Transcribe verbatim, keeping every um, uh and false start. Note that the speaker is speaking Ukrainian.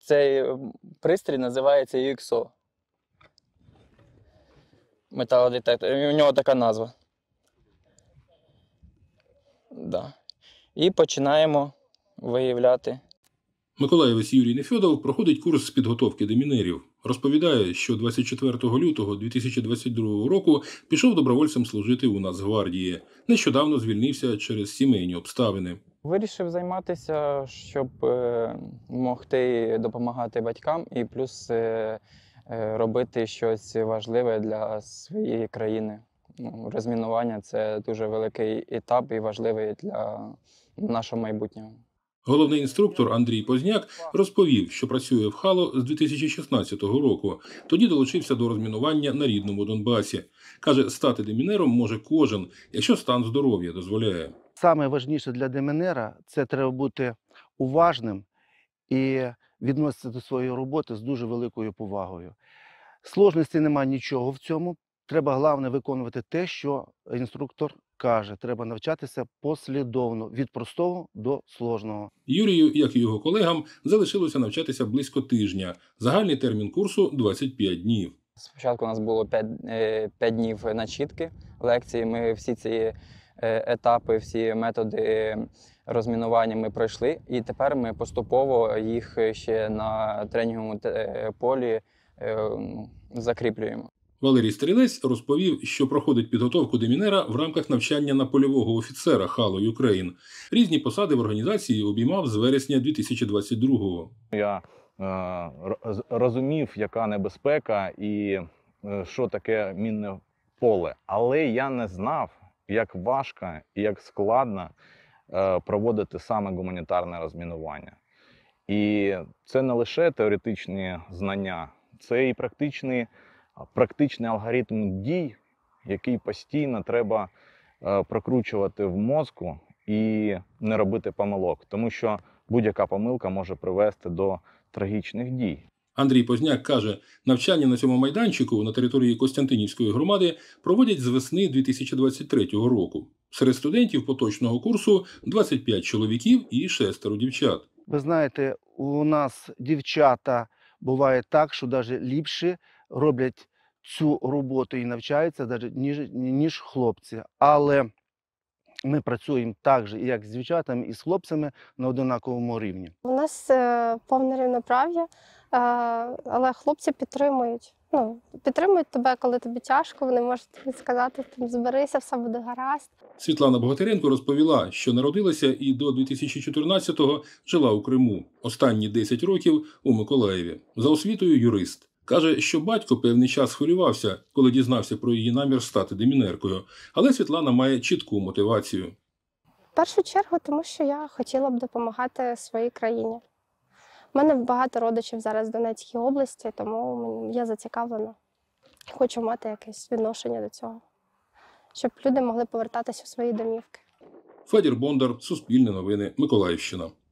Цей пристрій називається ю ікс о. Металодетектор. У нього така назва. Да. І починаємо виявляти. Миколаївець Юрій Нефьодов проходить курс з підготовки демінерів. Розповідає, що двадцять четвертого лютого дві тисячі двадцять другого року пішов добровольцем служити у Нацгвардії. Нещодавно звільнився через сімейні обставини. Вирішив займатися, щоб е, могти допомагати батькам і плюс е, е, робити щось важливе для своєї країни. Ну, розмінування – це дуже великий етап і важливий для нашого майбутнього. Головний інструктор Андрій Позняк розповів, що працює в Хало з дві тисячі шістнадцятого року. Тоді долучився до розмінування на рідному Донбасі. Каже, стати демінером може кожен, якщо стан здоров'я дозволяє. Саме важніше для демінера – це треба бути уважним і відноситися до своєї роботи з дуже великою повагою. Сложності немає нічого в цьому. Треба, головне, виконувати те, що інструктор каже. Треба навчатися послідовно, від простого до сложного. Юрію, як і його колегам, залишилося навчатися близько тижня. Загальний термін курсу – двадцять п'ять днів. Спочатку у нас було п'ять днів начітки лекції. Ми всі ці етапи, всі методи розмінування ми пройшли. І тепер ми поступово їх ще на тренінговому полі закріплюємо. Валерій Стрілець розповів, що проходить підготовку демінера в рамках навчання на польового офіцера Хало Юкрейн. Різні посади в організації обіймав з вересня дві тисячі двадцять другого. Я е, розумів, яка небезпека і е, що таке мінне поле. Але я не знав, як важко і як складно е, проводити саме гуманітарне розмінування. І це не лише теоретичні знання, це і практичні Практичний алгоритм дій, який постійно треба е, прокручувати в мозку і не робити помилок, тому що будь-яка помилка може привести до трагічних дій. Андрій Позняк каже, навчання на цьому майданчику на території Костянтинівської громади проводять з весни дві тисячі двадцять третього року. Серед студентів поточного курсу двадцять п'ять чоловіків і шестеро дівчат. Ви знаєте, у нас дівчата буває так, що навіть ліпше роблять цю роботу і навчаються, навіть, ніж, ніж хлопці. Але ми працюємо так же, як з дівчатами, і з хлопцями на однаковому рівні. У нас е, повне рівноправ'я, е, але хлопці підтримують. Ну, підтримують тебе, коли тобі тяжко, вони можуть тобі сказати, зберися, все буде гаразд. Світлана Богатиренко розповіла, що народилася і до дві тисячі чотирнадцятого жила у Криму. Останні десять років у Миколаєві. За освітою юрист. Каже, що батько певний час хвилювався, коли дізнався про її намір стати демінеркою. Але Світлана має чітку мотивацію. В першу чергу, тому що я хотіла б допомагати своїй країні. У мене багато родичів зараз в Донецькій області, тому я зацікавлена. Хочу мати якесь відношення до цього, щоб люди могли повертатися у свої домівки. Федір Бондар, Суспільне новини, Миколаївщина.